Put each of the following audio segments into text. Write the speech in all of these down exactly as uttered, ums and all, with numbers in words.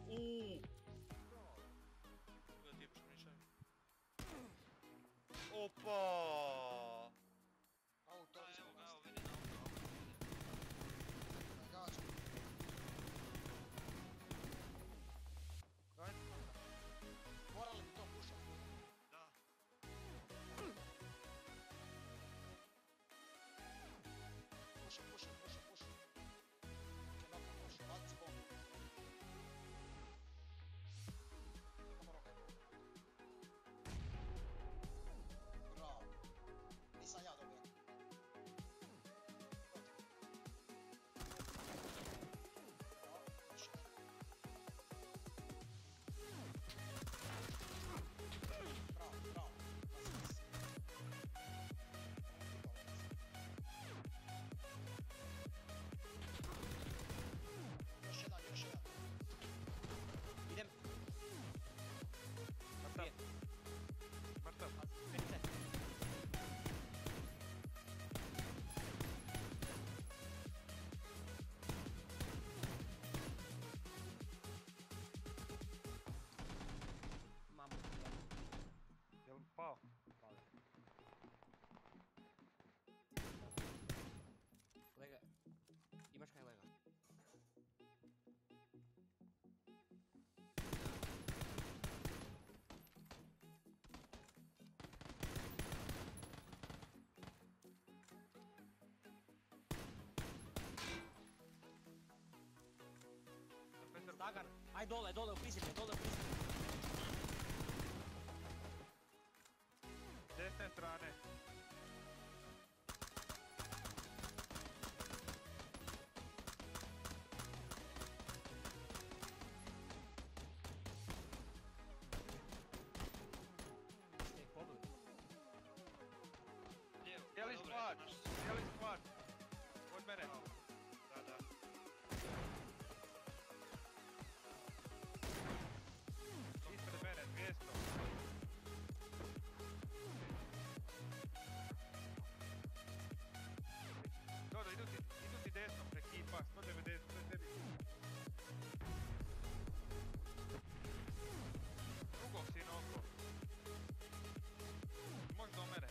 Uuuu. Koga ti je pošmišaju? Opa! Auto, A evo ga, evo vidi na auto, auto vidi. Gađa. Ajde. Morali bi to pušati. Da. Pušaj, pušaj, pušaj, pušaj. Ok, nokam, pušaj, baci bombu. Samo roka. Bravo. Nisam ja dobio. Bravo, pušaj. Bravo, bravo. Bazi, bazi. Još jedan, još jedan. Idem. Mrtav. Prije. Mrtav. Vidite. Mamu. Jel pao? Hvala. Lega. Imaš kaj lega? Petar, Stagar, aj dole, dole u prisjetlje, dole u prisjetlje. s desne strane. Ste ih pobili. Lijevo. Cijeli Dobro, squad, eto naš. cijeli squad. Od mene. Da, da. Ispred mene, dvjesto. Dodo, idu ti, idu ti desno, ekipa, sto devedeset, to je tebi. Drugog si na oko. Možeš do mene.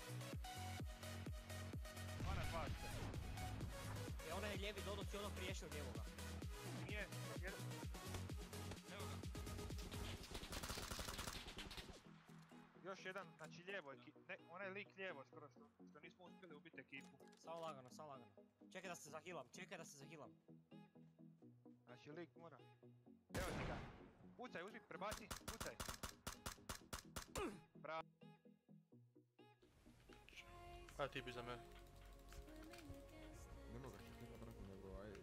Mana dva ste. E, onaj je lijevi, Dodo si ono priješio lijevoga. Nije, jedan. Evo ga. Još jedan, znači lijevo ekipa, ne, onaj lik lijevo skoro što, što nismo uspjeli ubiti ekipu. Samo lagano, samo lagano. Čekaj da se zahilam, čekaj da se zahilam. Znači lik mora. Evo ti ga. Pucaj, uzmi, prebaci, pucaj. Bravo. A ti bi za mene. Ne mogu što nema brako nego aj...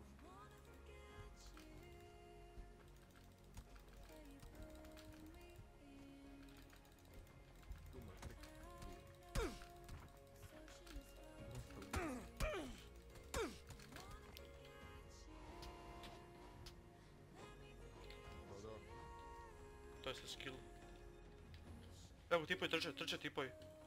Tu ima trik. To je sa skill. Evo tipovi trče, trče tipovi.